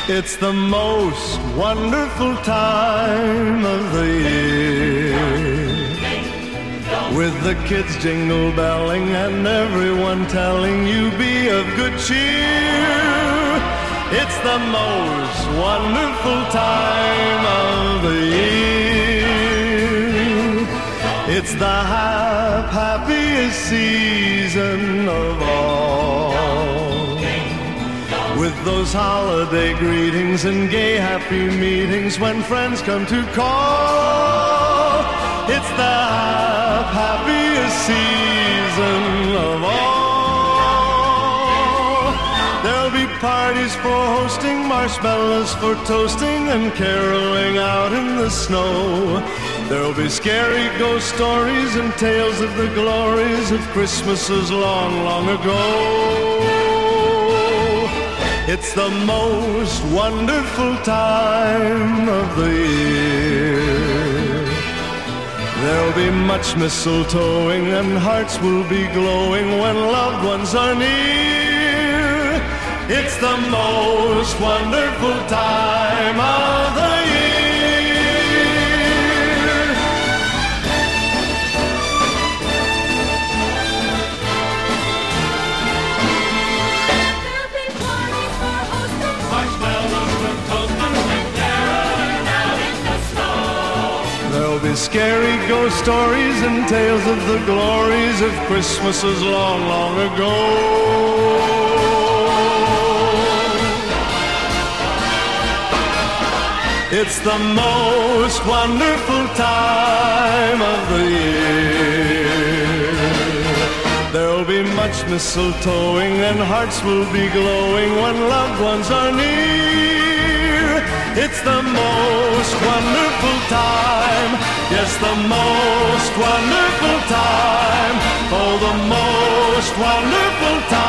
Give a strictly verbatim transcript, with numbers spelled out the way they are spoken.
It's the most wonderful time of the year, with the kids jingle belling and everyone telling you be of good cheer. It's the most wonderful time of the year. It's the hap happiest season of all, with those holiday greetings and gay happy meetings when friends come to call. It's the hap happiest season of all. There'll be parties for hosting, marshmallows for toasting, and caroling out in the snow. There'll be scary ghost stories and tales of the glories of Christmases long, long ago. It's the most wonderful time of the year. There'll be much mistletoeing and hearts will be glowing when loved ones are near. It's the most wonderful time of the year. There'll be scary ghost stories and tales of the glories of Christmases long, long ago. It's the most wonderful time of the year. There'll be much mistletoeing and hearts will be glowing when loved ones are near. It's the most wonderful time, yes, the most wonderful time, oh, the most wonderful time.